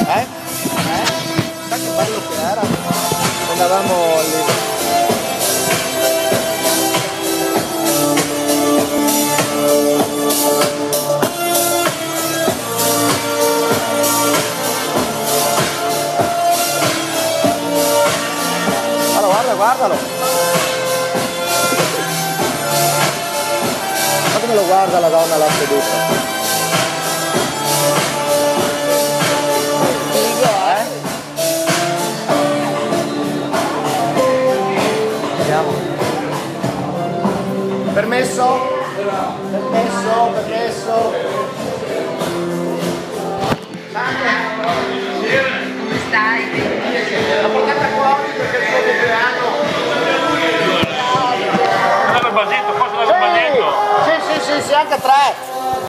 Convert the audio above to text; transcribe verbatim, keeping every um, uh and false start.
Eh? Eh? Sai che bello che era? Andavamo lì. Guarda, guardalo! Ma come lo guarda la donna là seduta? Figo, eh? Vediamo. Permesso? Permesso, permesso. Come stai? L'ho portata qua perché è il suo compleanno. Non avevo basito, forse l'avevo basito. Sì, sì, sì, sì, anche tre.